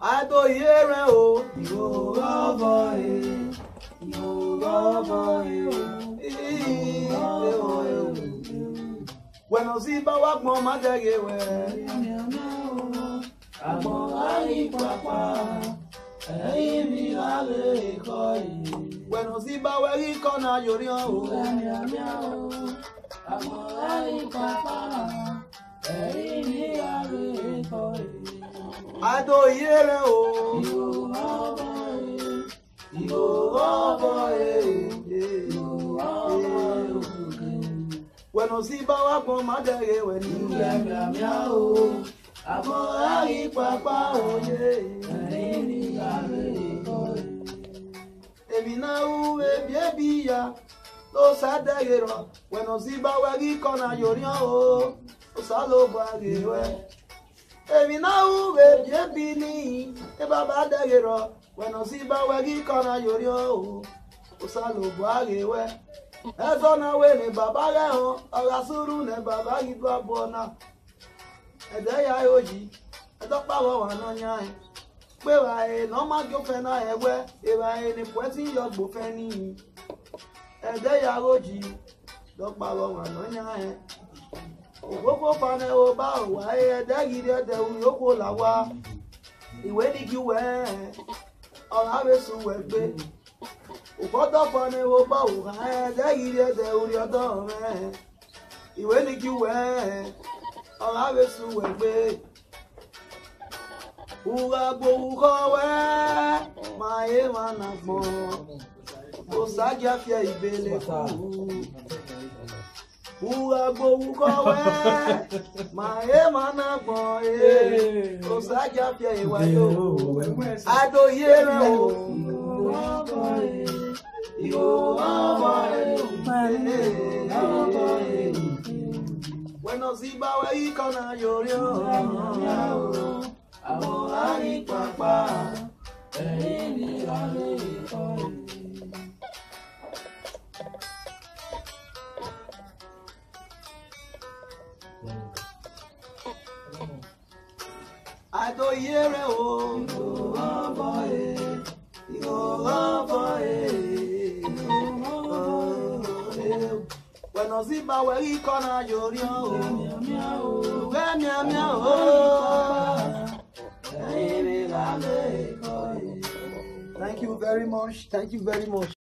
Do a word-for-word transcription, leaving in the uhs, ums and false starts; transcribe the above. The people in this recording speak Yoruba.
Ado yere o, yo boy, yo boy, bueno si ba wa gbon ma jege we, àgbọn ari papa, ẹyin mi la le ko yi. Bueno si ba we ri kona yori o, àgbọn ari papa, ẹyin mi la le ko yi. Ado yere o, yo boy, yo boy, bueno si ba wa gbon ma jege we ni ya ya o, àgbọn ari papa o ye, ẹyin mi la le ko yi. Ebi na u ebi ebi ya lo sa dege ro, bueno si ba we ri kona yori o, o sa lo ba ge we. Ebi na u ebi ebi ni e baba dege ro, bueno si ba we ri kona yori o, o sa lo ba ge we. Ezo na we ni baba re ho, ora suru ne baba ri gbo bona. Ede ya oji, edo pa wo wa no yan. Pe wa e no ma gbo fe na ewe, e wa e ni pwetin yo gbo fe ni. Ede ya oji, do pa wo wa no yan. Ogbogbo fane o ba o wa e ede gidi ede u yoko la wa. Iwe ni ki we, ora we sun we gbe. Ukodo fane o ba o wa e ede gidi ede u ri odo me. Iwe ni ki we, ora we sun we gbe. Ura gbo uko we, ma e ma na gbon. O sa ja fi ibele ku. Ura gbo uko we, ma e ma na gbon e. O sa ja fi iwa yo. Ado yere o, yo boy, yo boy, bueno si ba we ikona yori o. Àgbọn ari papa, ẹyin mi la le ko yi. Ado yere o, yo boy, yo boy, bueno si ba we ikona yori o. Miau miau miau o. Thank you very much. Thank you very much.